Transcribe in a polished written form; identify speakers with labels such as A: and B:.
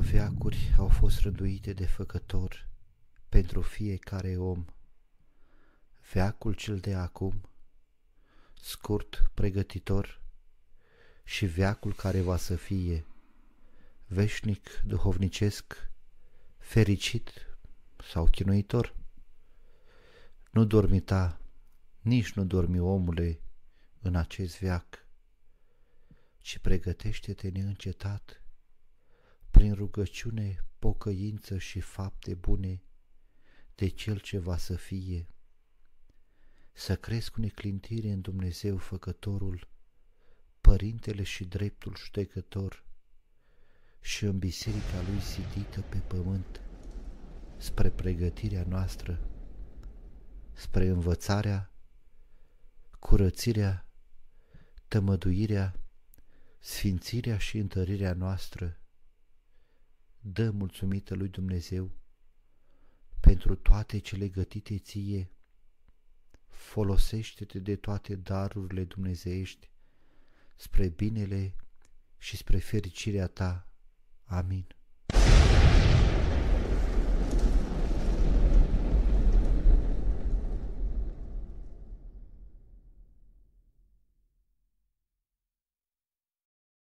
A: Veacuri au fost rânduite de Făcător pentru fiecare om. Veacul cel de acum, scurt, pregătitor, și veacul care va să fie, veșnic, duhovnicesc, fericit sau chinuitor. Nu dormita, nici nu dormi, omule, în acest veac, ci pregătește-te neîncetat, prin rugăciune, pocăință și fapte bune, de cel ce va să fie. Să crezi cu neclintire în Dumnezeu Făcătorul, Părintele și dreptul Judecător, și în biserica Lui zidită pe pământ, spre pregătirea noastră, spre învățarea, curățirea, tămăduirea, sfințirea și întărirea noastră. Dă mulțumită lui Dumnezeu pentru toate cele gătite ție, folosește-te de toate darurile dumnezeiești spre binele și spre fericirea ta. Amin.